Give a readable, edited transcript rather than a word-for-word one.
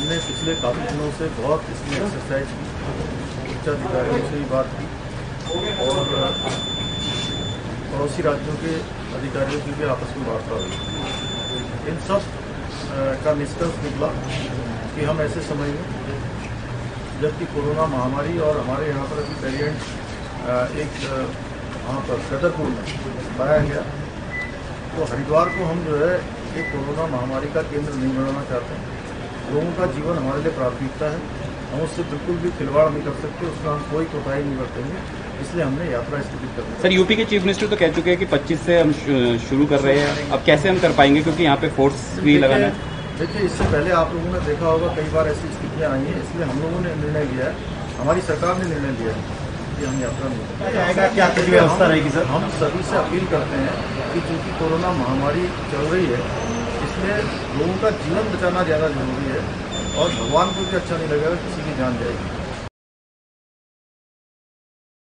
हमने पिछले काफ़ी दिनों से बहुत इसमें एक्सरसाइज की, उच्च अधिकारियों से भी बात की और पड़ोसी राज्यों के अधिकारियों की भी आपस में वार्ता हुई। इन सब का निष्कर्ष निकला कि हम ऐसे समय में, जबकि कोरोना महामारी और हमारे यहाँ पर अभी वेरिएंट एक वहाँ पर छतरपुर में पाया गया, तो हरिद्वार को हम जो है एक कोरोना महामारी का केंद्र नहीं बनाना चाहते हैं। लोगों का जीवन हमारे लिए प्राथमिकता है, हम उससे बिल्कुल भी खिलवाड़ नहीं कर सकते, उसका हम कोई कोताही नहीं बरतेंगे, इसलिए हमने यात्रा स्थगित कर दी। सर, यूपी के चीफ मिनिस्टर तो कह चुके हैं कि 25 से हम शुरू कर रहे हैं, अब कैसे हम कर पाएंगे क्योंकि यहाँ पे फोर्स भी लगाना है। देखिए, इससे पहले आप लोगों ने देखा होगा कई बार ऐसी स्थितियाँ आई हैं, इसलिए हम लोगों ने निर्णय लिया है, हमारी सरकार ने निर्णय लिया है कि हम यात्रा नहीं करेंगे। क्या कुछ व्यवस्था रहेगी सर? हम सभी से अपील करते हैं कि चूँकि कोरोना महामारी चल रही है, इसलिए लोगों का जीवन बचाना ज़्यादा जरूरी है और भगवान को भी अच्छा नहीं लगेगा किसी की जान जाएगी।